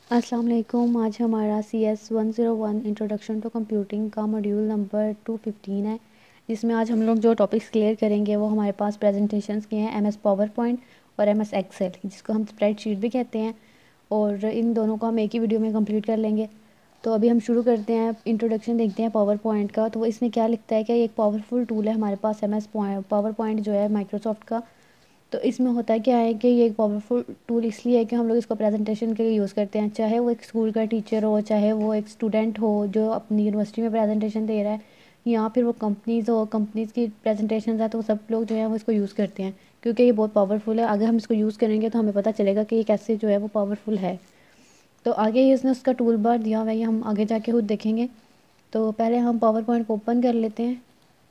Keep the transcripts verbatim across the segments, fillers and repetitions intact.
अस्सलाम वालेकुम। आज हमारा C S one zero one introduction to computing का मॉड्यूल नंबर टू फिफ्टीन है, जिसमें आज हम लोग जो टॉपिक्स क्लियर करेंगे वो हमारे पास प्रेजेंटेशंस के हैं, एम एस पावर पॉइंट और एम एस एक्सेल, जिसको हम स्प्रेडशीट भी कहते हैं। और इन दोनों को हम एक ही वीडियो में कंप्लीट कर लेंगे। तो अभी हम शुरू करते हैं, इंट्रोडक्शन देखते हैं पावर पॉइंट का। तो वो इसमें क्या लिखता है कि एक पावरफुल टूल है हमारे पास एम एस पावर पॉइंट जो है माइक्रोसॉफ्ट का। तो इसमें होता है क्या है कि ये एक पावरफुल टूल इसलिए है कि हम लोग इसको प्रेजेंटेशन के लिए यूज़ करते हैं, चाहे वो एक स्कूल का टीचर हो, चाहे वो एक स्टूडेंट हो जो अपनी यूनिवर्सिटी में प्रेजेंटेशन दे रहा है, या फिर वो कंपनीज़ हो, कंपनीज़ की प्रेजेंटेशन है, तो सब लोग जो है वो इसको यूज़ करते हैं क्योंकि ये बहुत पावरफुल है। अगर हम इसको यूज़ करेंगे तो हमें पता चलेगा कि ये कैसे जो है वो पावरफुल है। तो आगे ये इसने उसका टूल बार दिया हुआ है, ये हम आगे जाके खुद देखेंगे। तो पहले हम पावर पॉइंट को ओपन कर लेते हैं,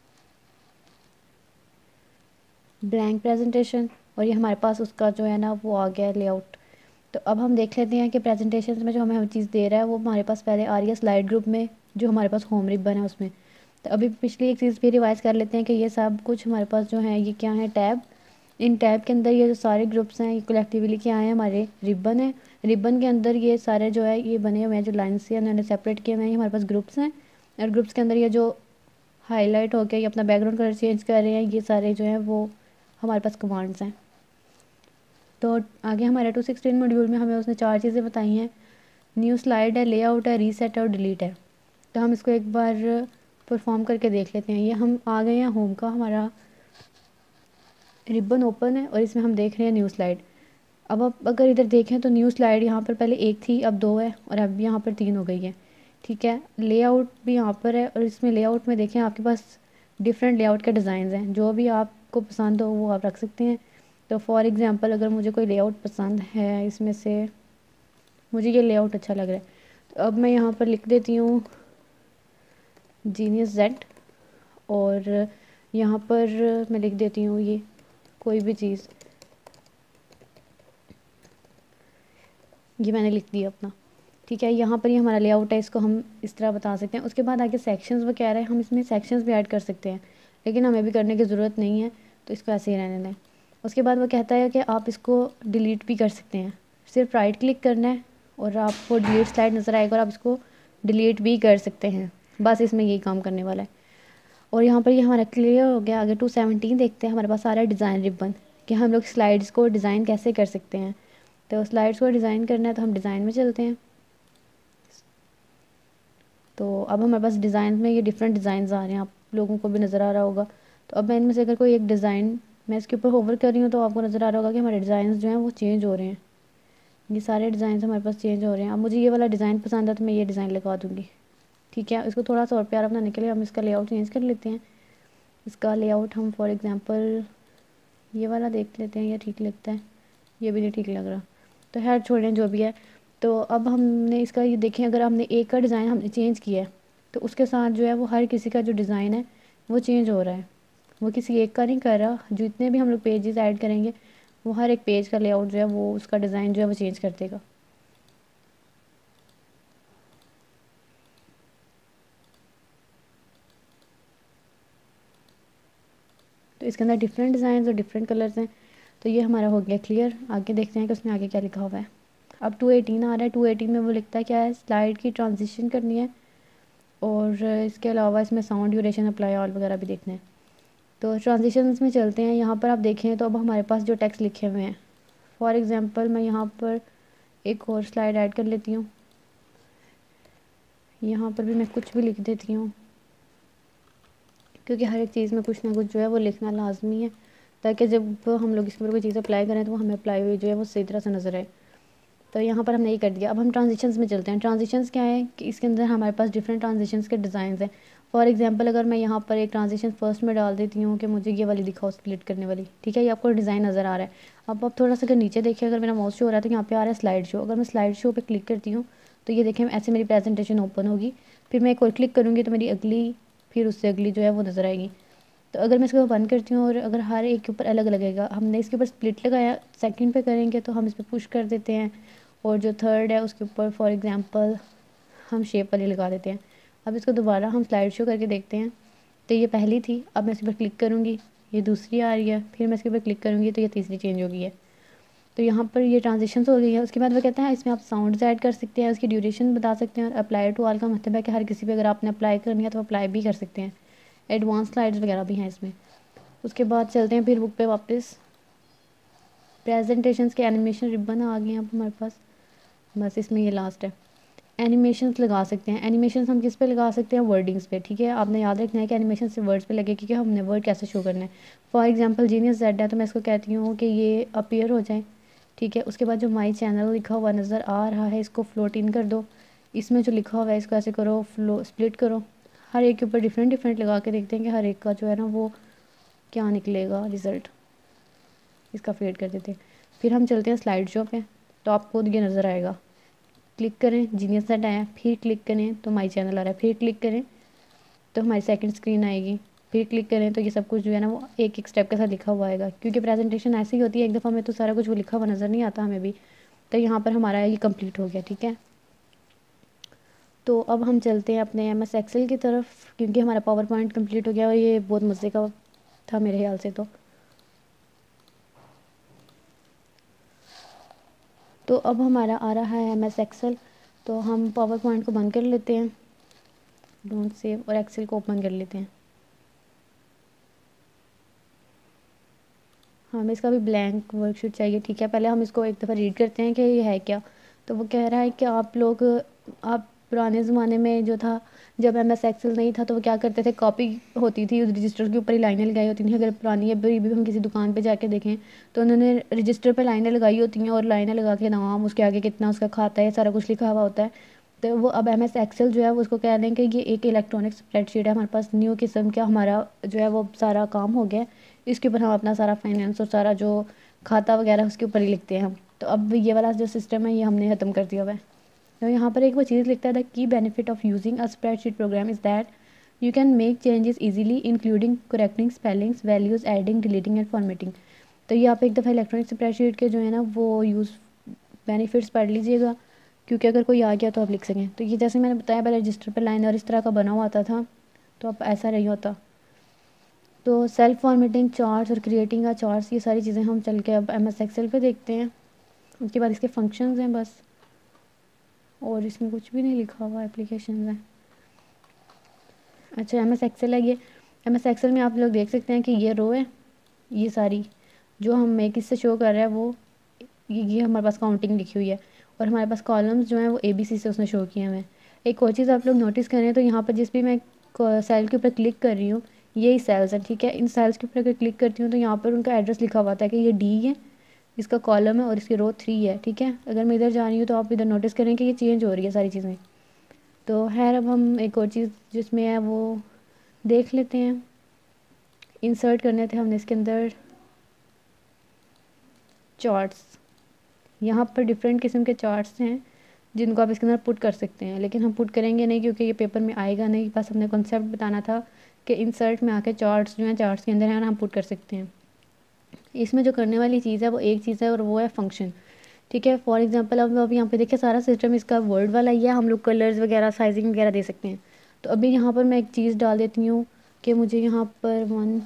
ब्लैंक प्रेजेंटेशन, और ये हमारे पास उसका जो है ना वो आ गया है लेआउट। तो अब हम देख लेते हैं कि प्रेजेंटेशन में जो हमें हर चीज़ दे रहा है वो हमारे पास पहले आ रही है स्लाइड ग्रुप में, जो हमारे पास होम रिबन है उसमें। तो अभी पिछली एक चीज़ भी रिवाइज कर लेते हैं कि ये सब कुछ हमारे पास जो है ये क्या है, टैब। इन टैब के अंदर ये जो सारे ग्रुप्स हैं ये कलेक्टिवली क्या है, हमारे रिबन है। रिबन के अंदर ये सारे जो है ये बने हुए हैं, जो लाइन से उन्होंने सेपरेट किए हुए हैं, ये हमारे पास ग्रुप्स हैं। और ग्रुप्स के अंदर ये जो हाईलाइट होकर ये अपना बैकग्राउंड कलर चेंज कर रहे हैं, ये सारे जो हैं वो हमारे पास कमांड्स हैं। तो आगे हमारे टू सिक्सटीन मॉड्यूल में हमें उसने चार चीज़ें बताई हैं, न्यू स्लाइड है, लेआउट है, रीसेट है और डिलीट है। तो हम इसको एक बार परफॉर्म करके देख लेते हैं। ये हम आ गए हैं होम का, हमारा रिबन ओपन है और इसमें हम देख रहे हैं न्यू स्लाइड। अब आप अगर इधर देखें तो न्यू स्लाइड यहाँ पर पहले एक थी, अब दो है, और अब यहाँ पर तीन हो गई है। ठीक है, लेआउट भी यहाँ पर है, और इसमें लेआउट में देखें आपके पास डिफरेंट लेआउट के डिज़ाइन हैं, जो भी आपको पसंद हो वो आप रख सकते हैं। तो फॉर एग्ज़ाम्पल अगर मुझे कोई लेआउट पसंद है, इसमें से मुझे ये लेआउट अच्छा लग रहा है, तो अब मैं यहाँ पर लिख देती हूँ जीनियस जेड, और यहाँ पर मैं लिख देती हूँ ये कोई भी चीज़, ये मैंने लिख दिया अपना। ठीक है, यहाँ पर ये हमारा लेआउट है, इसको हम इस तरह बता सकते हैं। उसके बाद आगे सेक्शंस वो कह रहे हैं, हम इसमें सेक्शंस भी ऐड कर सकते हैं, लेकिन हमें भी करने की ज़रूरत नहीं है, तो इसको ऐसे ही रहने दें। उसके बाद वो कहता है कि आप इसको डिलीट भी कर सकते हैं, सिर्फ राइट क्लिक करना है और आपको डिलीट स्लाइड नज़र आएगा और आप इसको डिलीट भी कर सकते हैं। बस इसमें यही काम करने वाला है। और यहाँ पर ये हमारा क्लियर हो गया। आगे टू सेवनटीन देखते हैं, हमारे पास सारा डिज़ाइन रिबन कि हम लोग स्लाइड्स को डिज़ाइन कैसे कर सकते हैं। तो स्लाइड्स को डिज़ाइन करना है तो हम डिज़ाइन में चलते हैं। तो अब हमारे पास डिज़ाइन में ये डिफरेंट डिज़ाइन आ रहे हैं, आप लोगों को भी नज़र आ रहा होगा। तो अब मैं इनमें से अगर कोई एक डिज़ाइन मैं इसके ऊपर होवर कर रही हूँ तो आपको नज़र आ रहा होगा कि हमारे डिज़ाइन जो हैं वो चेंज हो रहे हैं। ये सारे डिज़ाइन हमारे पास चेंज हो रहे हैं। अब मुझे ये वाला डिज़ाइन पसंद है तो मैं ये डिज़ाइन लगा दूँगी। ठीक है, इसको थोड़ा सा और प्यारा बनाने के लिए हम इसका लेआउट चेंज कर लेते हैं। इसका लेआउट हम फॉर एग्ज़ाम्पल ये वाला देख लेते हैं, ये ठीक लगता है, ये भी नहीं ठीक लग रहा, तो खैर छोड़ें जो भी है। तो अब हमने इसका ये देखें, अगर हमने एक का डिज़ाइन हमने चेंज किया है तो उसके साथ जो है वो हर किसी का जो डिज़ाइन है वो चेंज हो रहा है, वो किसी एक का नहीं कर रहा। जितने भी हम लोग पेजेस ऐड करेंगे वो हर एक पेज का लेआउट जो है वो उसका डिज़ाइन जो है वो चेंज कर देगा। तो इसके अंदर डिफरेंट डिज़ाइन और डिफरेंट कलर्स हैं। तो ये हमारा हो गया क्लियर। आगे देखते हैं कि उसमें आगे क्या लिखा हुआ है। अब टू एटीन आ रहा है। टू एटीन में वो लिखता है क्या है, स्लाइड की ट्रांजिशन करनी है, और इसके अलावा इसमें साउंड ड्यूरेशन अप्लाई ऑल वगैरह भी देखना है। तो ट्रांजिशंस में चलते हैं। यहाँ पर आप देखें तो अब हमारे पास जो टेक्स्ट लिखे हुए हैं, फॉर एग्ज़ाम्पल मैं यहाँ पर एक और स्लाइड ऐड कर लेती हूँ। यहाँ पर भी मैं कुछ भी लिख देती हूँ, क्योंकि हर एक चीज़ में कुछ ना कुछ जो है वो लिखना लाजमी है, ताकि जब हम लोग इसमें कोई चीज़ अप्लाई करें तो वो हमें अप्लाई हुई जो है वो सही तरह से नज़र आए। तो यहाँ पर हमने ये कर दिया। अब हम ट्रांजिशंस में चलते हैं। ट्रांजिशंस क्या है कि इसके अंदर हमारे पास डिफरेंट ट्रांजिशंस के डिज़ाइन हैं। फॉर एग्जांपल अगर मैं यहाँ पर एक ट्रांजिशन फर्स्ट में डाल देती हूँ कि मुझे ये वाली दिखाओ स्प्लिट करने वाली, ठीक है, ये आपको डिज़ाइन नज़र आ रहा है। अब आप थोड़ा सा अगर नीचे देखिए, अगर मेरा माउस शो हो रहा है तो यहाँ पे आ रहा है स्लाइड शो। अगर मैं स्लाइड शो पर क्लिक करती हूँ तो ये देखें ऐसे मेरी प्रेजेंटेशन ओपन होगी। फिर मैं एक और क्लिक करूँगी तो मेरी अगली, फिर उससे अगली जो है वो नज़र आएगी। तो अगर मैं इसको बंद करती हूँ और अगर हर एक के ऊपर अलग लगेगा, हमने इसके ऊपर स्प्लिट लगाया, सेकंड पे करेंगे तो हम इस पर पुश कर देते हैं, और जो थर्ड है उसके ऊपर फॉर एग्जांपल हम शेप वाली लगा देते हैं। अब इसको दोबारा हम स्लाइड शो करके देखते हैं। तो ये पहली थी, अब मैं इस पर क्लिक करूँगी, ये दूसरी आ रही है, फिर मैं इसके ऊपर क्लिक करूँगी तो ये तीसरी चेंज हो गई है। तो यहाँ पर ये ट्रांजिशन हो गई है। उसके बाद वो कहते हैं इसमें आप साउंड्स ऐड कर सकते हैं, उसकी ड्यूरेशन बता सकते हैं। और अप्लाई टू ऑल का मतलब है कि हर किसी पे अगर आपने अप्लाई करनी है तो अप्लाई भी कर सकते हैं। एडवांस स्लाइड्स वगैरह भी हैं इसमें। उसके बाद चलते हैं फिर बुक पे वापस। प्रेजेंटेशंस के एनिमेशन रिबन आ गए हैं अब हमारे पास, बस इसमें ये लास्ट है। एनिमेशंस लगा सकते हैं। एनिमेशंस हम किस पे लगा सकते हैं? वर्डिंग्स पे, ठीक है। आपने याद रखना है कि एनिमेशन से वर्ड्स पे लगे, क्योंकि हमने वर्ड कैसे शो करना है। फॉर एग्जांपल जीनियस जेड है तो मैं इसको कहती हूँ कि ये अपीयर हो जाए, ठीक है। उसके बाद जो माई चैनल लिखा हुआ नज़र आ रहा है इसको फ्लोट इन कर दो। इसमें जो लिखा हुआ है इसको ऐसे करो, फ्लो स्प्लिट करो। हर एक के ऊपर डिफरेंट डिफरेंट लगा के देखते हैं कि हर एक का जो है ना वो क्या निकलेगा रिज़ल्ट। इसका फेड कर देते हैं। फिर हम चलते हैं स्लाइड शो पे, तो आपको ये नज़र आएगा। क्लिक करें, जीनियस सेट आया। फिर क्लिक करें तो माई चैनल आ रहा है। फिर क्लिक करें तो हमारी सेकंड स्क्रीन आएगी। फिर क्लिक करें तो ये सब कुछ जो है ना वो एक एक स्टेप के साथ लिखा हुआ आएगा, क्योंकि प्रेजेंटेशन ऐसी ही होती है एक दफ़ा में तो सारा कुछ वो लिखा हुआ नज़र नहीं आता हमें भी। तो यहाँ पर हमारा ये कंप्लीट हो गया, ठीक है। तो अब हम चलते हैं अपने एम एस एक्सेल की तरफ, क्योंकि हमारा पावर पॉइंट कम्प्लीट हो गया और ये बहुत मज़े का था मेरे ख्याल से। तो तो अब हमारा आ रहा है एम एस एक्सेल। तो हम पावर पॉइंट को बंद कर लेते हैं, डोंट सेव, और एक्सेल को ओपन कर लेते हैं। हमें इसका भी ब्लैंक वर्कशीट चाहिए, ठीक है। पहले हम इसको एक दफ़ा रीड करते हैं कि ये है क्या। तो वो कह रहा है कि आप लोग आप पुराने ज़माने में जो था, जब एम एस एक्सेल नहीं था तो वो क्या करते थे, कॉपी होती थी उस रजिस्टर के ऊपर ही लाइनें लगाई होती थी। अगर पुरानी अभी भी हम किसी दुकान पे जाके देखें तो उन्होंने रजिस्टर पे लाइनें लगाई होती हैं, और लाइनें लगा के नाम, उसके आगे कितना उसका खाता है, सारा कुछ लिखा हुआ होता है। तो वो अब एम एस एक्सेल जो है वो उसको कह रहे हैं कि ये एक इलेक्ट्रॉनिक स्प्रेडशीट है हमारे पास, न्यू किस्म का हमारा जो है वो सारा काम हो गया। इसके ऊपर हम अपना सारा फाइनेंस और सारा जो खाता वगैरह उसके ऊपर ही लिखते हैं हम। तो अब ये वाला जो सिस्टम है ये हमने ख़त्म कर दिया हुआ है। तो यहाँ पर एक वो चीज़ लिखता है, the key benefit of using a spreadsheet program is that you can make changes easily including correcting spellings, values, adding, deleting and formatting. तो ये आप एक दफ़ा इलेक्ट्रॉनिक स्प्रेडशीट के जो है ना वो यूज़ बेनिफिट्स पढ़ लीजिएगा, क्योंकि अगर कोई आ गया तो आप लिख सकें। तो ये जैसे मैंने बताया पहले रजिस्टर पर लाइन और इस तरह का बना हुआ आता था, तो अब ऐसा नहीं होता। तो सेल्फ फॉर्मेटिंग, चार्ट्स और क्रिएटिंग का चार्ट्स, ये सारी चीज़ें हम चल के अब एम एस एक्सेल पे देखते हैं। उसके बाद इसके फंक्शंस हैं बस, और इसमें कुछ भी नहीं लिखा हुआ, एप्लीकेशन है। अच्छा, एम एस एक्सेल है ये। एम एस एक्सेल में आप लोग देख सकते हैं कि ये रो है, ये सारी जो हमें किससे शो कर रहा है वो ये ये हमारे पास काउंटिंग लिखी हुई है, और हमारे पास कॉलम्स जो हैं वो ए बी सी से उसने शो किए हुए हैं। एक और चीज़ आप लोग नोटिस करें तो यहाँ पर जिस भी मैं सेल के ऊपर क्लिक कर रही हूँ, यही सेल्स हैं, ठीक है। इन सेल्स के ऊपर अगर क्लिक करती हूँ तो यहाँ पर उनका एड्रेस लिखा हुआ था कि ये डी है, इसका कॉलम है, और इसकी रो थ्री है, ठीक है। अगर मैं इधर जा रही हूँ तो आप इधर नोटिस करें कि ये चेंज हो रही है सारी चीज़ें। तो खैर अब हम एक और चीज़ जिसमें है वो देख लेते हैं। इंसर्ट करने थे हमने इसके अंदर चार्ट्स। यहाँ पर डिफरेंट किस्म के चार्ट्स हैं जिनको आप इसके अंदर पुट कर सकते हैं, लेकिन हम पुट करेंगे नहीं क्योंकि ये पेपर में आएगा नहीं। बस हमने कॉन्सेप्ट बताना था कि इंसर्ट में आके चार्ट्स जो हैं चार्ट्स के अंदर हैं और हम पुट कर सकते हैं। इसमें जो करने वाली चीज़ है वो एक चीज़ है और वो है फंक्शन, ठीक है। फॉर एग्जांपल अब अब यहाँ पे देखिए सारा सिस्टम इसका वर्ड वाला ही है, हम लोग कलर्स वगैरह साइजिंग वगैरह दे सकते हैं। तो अभी यहाँ पर मैं एक चीज़ डाल देती हूँ कि मुझे यहाँ पर one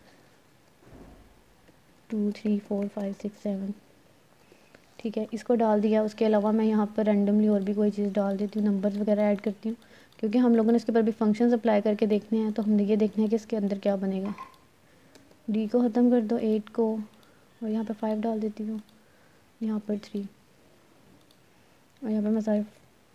two three four five six seven, ठीक है, इसको डाल दिया। उसके अलावा मैं यहाँ पर रैंडमली और भी कोई चीज़ डाल देती हूँ, नंबर्स वगैरह ऐड करती हूँ, क्योंकि हम लोगों ने इसके ऊपर भी फंक्शंस अप्लाई करके देखने हैं। तो हमने ये देखना है कि इसके अंदर क्या बनेगा। डी को ख़त्म कर दो, एट को, और यहाँ पर फाइव डाल देती हूँ, यहाँ पर थ्री, और यहाँ पर मैं सारे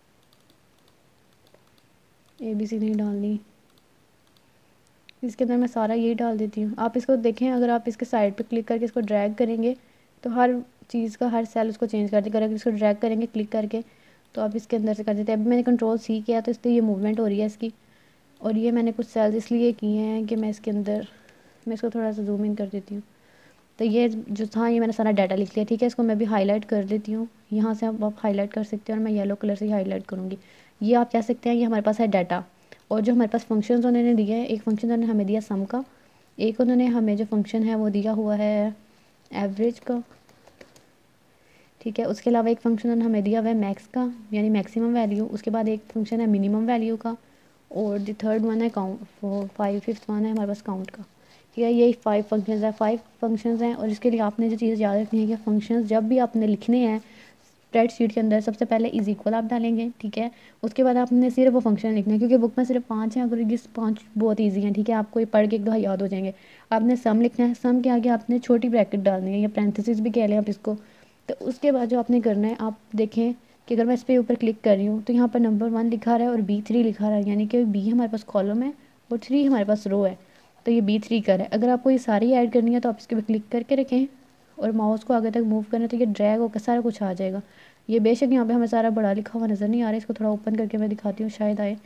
ए बी सी नहीं डालनी, इसके अंदर मैं सारा यही डाल देती हूँ। आप इसको देखें, अगर आप इसके साइड पे क्लिक करके इसको ड्रैग करेंगे तो हर चीज़ का हर सेल उसको चेंज कर देगा। अगर इसको ड्रैग करेंगे क्लिक करके तो आप इसके अंदर से कर देते हैं। अभी मैंने कंट्रोल सी किया तो इसलिए ये मूवमेंट हो रही है इसकी, और ये मैंने कुछ सेल्स इसलिए किए हैं कि मैं इसके अंदर मैं इसको थोड़ा सा जूम इन कर देती हूँ। तो ये जो था ये मैंने सारा डाटा लिख लिया, ठीक है। इसको मैं भी हाईलाइट कर देती हूँ, यहाँ से आप हाईलाइट कर सकते हैं, और मैं येलो कलर से ही हाईलाइट करूँगी। ये आप कह सकते हैं ये हमारे पास है डाटा। और जो हमारे पास फंक्शन उन्होंने दिया है, एक फंक्शन उन्होंने हमें दिया सम का, एक उन्होंने हमें जो फंक्शन है वो दिया हुआ है एवरेज का, ठीक है। उसके अलावा एक फंक्शन उन्होंने हमें दिया हुआ है मैक्स का, यानी मैक्सिमम वैल्यू। उसके बाद एक फंक्शन है मिनिमम वैल्यू का, और द थर्ड वन है काउंट, फाइव फिफ्थ वन है हमारे पास काउंट का। ठीक है। यही फाइव फंक्शंस है, फाइव फंक्शंस हैं। और इसके लिए आपने जो चीज़ याद रखनी है कि फंक्शंस जब भी आपने लिखने हैं स्प्रेडशीट के अंदर, सबसे पहले इज इक्वल आप डालेंगे, ठीक है। उसके बाद आपने सिर्फ वो फंक्शन लिखना है, क्योंकि बुक में सिर्फ पाँच हैं, अगर ये पाँच बहुत ईजी हैं, ठीक है, आपको ये पढ़ के एक दो याद हो जाएंगे। आपने सम लिखना है, सम के आगे आपने छोटी ब्रैकेट डालनी है या पैरेंथेसिस भी कह लें आप इसको। तो उसके बाद जो आपने करना है, आप देखें कि अगर मैं इस पर ऊपर क्लिक कर रही हूँ तो यहाँ पर नंबर वन लिखा रहा है और बी थ्री लिखा रहा है, यानी कि बी हमारे पास कॉलम है और थ्री हमारे पास रो है, तो ये बी थ्री कर है। अगर आपको ये सारी ऐड करनी है तो आप इसके ऊपर क्लिक करके रखें और माउस को आगे तक मूव करें तो ये ड्रैग होकर सारा कुछ आ जाएगा। ये बेशक यहाँ पे हमें सारा बड़ा लिखा हुआ नज़र नहीं आ रहा है, इसको थोड़ा ओपन करके मैं दिखाती हूँ, शायद आए।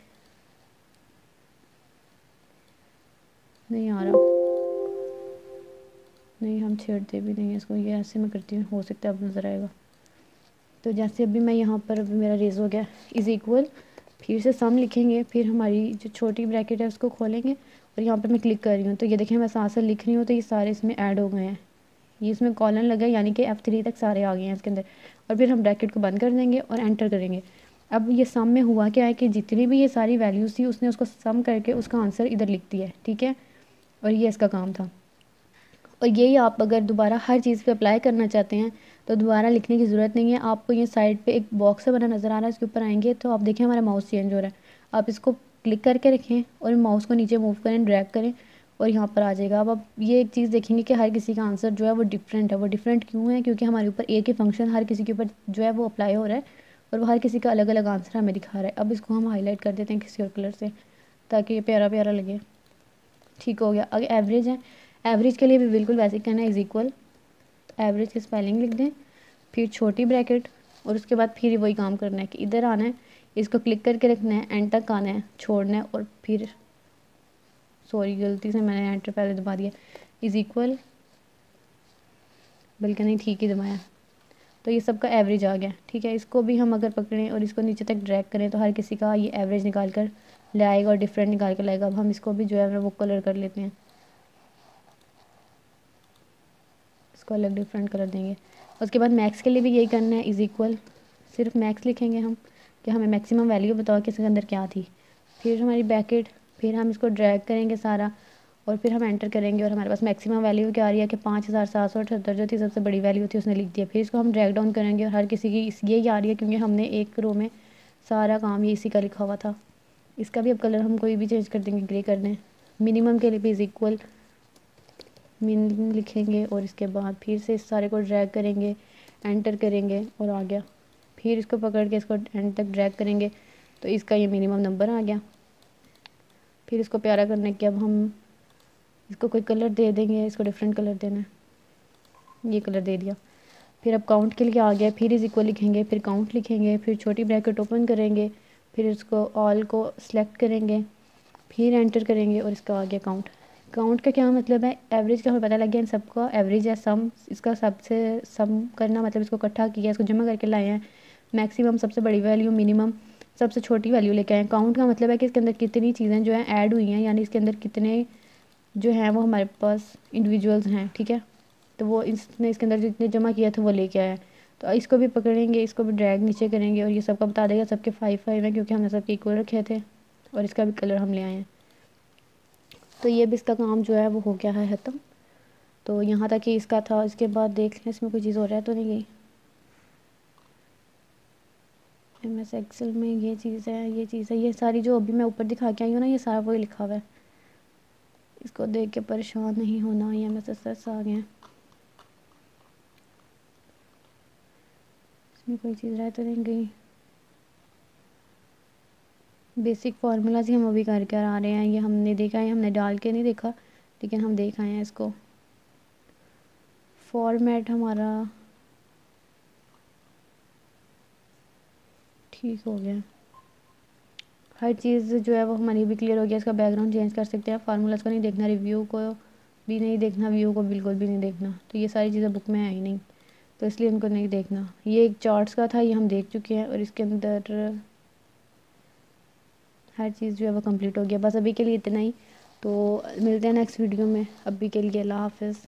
नहीं आ रहा, नहीं हम छेड़ते भी नहीं है इसको, ये ऐसे मैं करती हूँ, हो सकता है अब नज़र आएगा। तो जैसे अभी मैं यहाँ पर, अभी मेरा रेज हो गया इज़ इक्वल, फिर से सम लिखेंगे, फिर हमारी जो छोटी ब्रैकेट है उसको खोलेंगे और यहाँ पर मैं क्लिक कर रही हूँ तो ये देखें मैं साथ साथ लिख रही हूँ तो ये सारे इसमें ऐड हो गए हैं, ये इसमें कॉलन लगा है, यानी कि एफ थ्री तक सारे आ गए हैं इसके अंदर। और फिर हम ब्रैकेट को बंद कर देंगे और एंटर करेंगे। अब ये सम में हुआ क्या है कि जितनी भी ये सारी वैल्यूज़ थी उसने उसको सम करके उसका आंसर इधर लिख दिया है, ठीक है। और ये इसका काम था। और यही आप अगर दोबारा हर चीज़ पे अप्लाई करना चाहते हैं तो दोबारा लिखने की ज़रूरत नहीं है। आपको ये साइड पे एक बॉक्स से बना नज़र आ रहा है, इसके ऊपर आएंगे तो आप देखें हमारा माउस चेंज हो रहा है। आप इसको क्लिक करके रखें और माउस को नीचे मूव करें, ड्रैग करें और यहाँ पर आ जाएगा। अब आप ये एक चीज़ देखेंगे कि हर किसी का आंसर जो है वो डिफरेंट है। वो डिफरेंट क्यों है? क्योंकि हमारे ऊपर एक ही फंक्शन हर किसी के ऊपर जो है वो अप्लाई हो रहा है और वो हर किसी का अलग अलग आंसर हमें दिखा रहा है। अब इसको हम हाईलाइट कर देते हैं किसी और कलर से ताकि ये प्यारा प्यारा लगे। ठीक हो गया। अगर एवरेज है, एवरेज के लिए भी बिल्कुल वैसे ही कहना है, इज इक्वल, एवरेज की स्पेलिंग लिख दें, फिर छोटी ब्रैकेट और उसके बाद फिर वही काम करना है कि इधर आना है, इसको क्लिक करके रखना है, एंड तक आना है, छोड़ना है और फिर, सॉरी गलती से मैंने एंटर पहले दबा दिया, इज इक्वल, बल्कि नहीं ठीक ही दबाया। तो ये सबका एवरेज आ गया, ठीक है। इसको भी हम अगर पकड़ें और इसको नीचे तक ड्रैग करें तो हर किसी का ये एवरेज निकाल कर ले आएगा और डिफरेंट निकाल कर लाएगा। अब हम इसको भी जो है वो कलर कर लेते हैं, इसको अलग डिफरेंट कलर देंगे। उसके बाद मैक्स के लिए भी यही करना है, इज़ इक्वल, सिर्फ मैक्स लिखेंगे हम कि हमें मैक्सिमम वैल्यू बताओ कि इसके अंदर क्या थी, फिर हमारी ब्रैकेट, फिर हम इसको ड्रैग करेंगे सारा और फिर हम एंटर करेंगे और हमारे पास मैक्सिमम वैल्यू क्या आ रही है कि पाँच हज़ार सात सौ अठहत्तर जो थी सबसे बड़ी वैल्यू थी उसने लिख दिया। फिर इसको हम ड्रैग डाउन करेंगे और हर किसी की इस यही आ रही है क्योंकि हमने एक रो में सारा काम ये इसी का लिखा हुआ था। इसका भी अब कलर हम कोई भी चेंज कर देंगे, ग्रे कर दें। मिनिमम के लिए भी इज़ इक्वल मिनिमम लिखेंगे और इसके बाद फिर से इस सारे को ड्रैग करेंगे, एंटर करेंगे और आ गया। फिर इसको पकड़ के इसको एंड तक ड्रैग करेंगे तो इसका ये मिनिमम नंबर आ गया। फिर इसको प्यारा करने के अब हम इसको कोई कलर दे देंगे, इसको डिफरेंट कलर देना है, ये कलर दे दिया। फिर अब काउंट के लिए आ गया, फिर इज इक्वल लिखेंगे, फिर काउंट लिखेंगे, फिर छोटी ब्रैकेट ओपन करेंगे, फिर इसको ऑल को सिलेक्ट करेंगे, फिर एंटर करेंगे और इसका आ गया काउंट। काउंट का क्या मतलब है? एवरेज का हमें पता लग गया इन सबका एवरेज है, सम, इसका सबसे सम करना मतलब इसको इकट्ठा किया, इसको जमा करके लाए हैं। मैक्सिमम सबसे बड़ी वैल्यू, मिनिमम सबसे छोटी वैल्यू लेके आए। काउंट का मतलब है कि इसके अंदर कितनी चीज़ें जो हैं ऐड हुई हैं, यानी इसके अंदर कितने जो हैं वो हमारे पास इंडिविजुअल्स हैं, ठीक है। तो वो इसने इसके अंदर जितने जमा किया था वो लेके आया है। तो इसको भी पकड़ेंगे, इसको भी ड्रैग नीचे करेंगे और ये सबका बता देगा सबके फाइव फाइव हैं क्योंकि हमने सबके इक्वल रखे थे और इसका भी कलर हम ले आए हैं। तो ये भी इसका काम जो है वो हो गया है ख़त्म। तो यहाँ तक ही इसका था। इसके बाद देख लें इसमें कोई चीज़ हो रहा है तो नहीं गई। एम एस एक्सेल में ये चीज़ है, ये चीज़ है, ये सारी जो अभी मैं ऊपर दिखा के आई हूँ ना, ये सारा वही लिखा हुआ है। इसको देख के परेशान नहीं होना, ये एम एस एस आ गए हैं, इसमें कोई चीज़ रह तो नहीं गई। बेसिक फार्मूलाज ही हम अभी कर कर आ रहे हैं, ये हमने देखा है, हमने डाल के नहीं देखा लेकिन हम देख आए हैं इसको। फॉर्मेट हमारा ठीक हो गया, हर चीज़ जो है वो हमारी भी क्लियर हो गया। इसका बैकग्राउंड चेंज कर सकते हैं, फार्मूलाज को नहीं देखना, रिव्यू को भी नहीं देखना, व्यू को बिल्कुल भी नहीं देखना। तो ये सारी चीज़ें बुक में है ही नहीं तो इसलिए उनको नहीं देखना। ये एक चार्ट्स का था, ये हम देख चुके हैं और इसके अंदर हर चीज़ जो है वो कंप्लीट हो गया। बस अभी के लिए इतना ही, तो मिलते हैं नेक्स्ट वीडियो में। अभी के लिए अल्लाह हाफ़िज़।